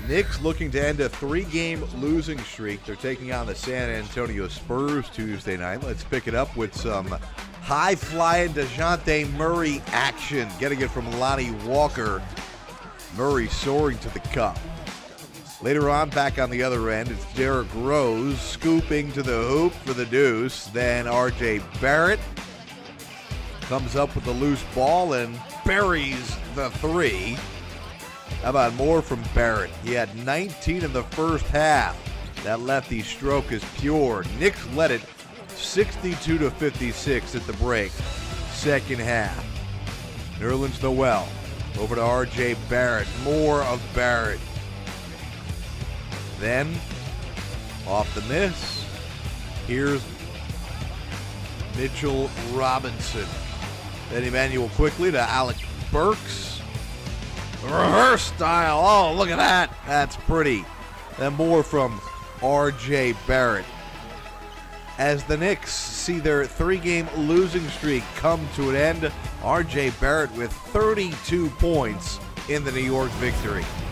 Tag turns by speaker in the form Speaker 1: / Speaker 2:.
Speaker 1: Knicks looking to end a 3-game losing streak. They're taking on the San Antonio Spurs Tuesday night. Let's pick it up with some high-flying DeJounte Murray action. Getting it from Lonnie Walker. Murray soaring to the cup. Later on, back on the other end, it's Derrick Rose scooping to the hoop for the deuce. Then RJ Barrett comes up with the loose ball and buries the three. How about more from Barrett? He had 19 in the first half. That lefty stroke is pure. Knicks led it 62-56 at the break. Second half. Nerlens Noel over to RJ Barrett. More of Barrett. Then, off the miss, here's Mitchell Robinson. Then Emmanuel quickly to Alec Burks. Reverse style. Oh, look at that. That's pretty. Then more from RJ Barrett. As the Knicks see their 3-game losing streak come to an end, RJ Barrett with 32 points in the New York victory.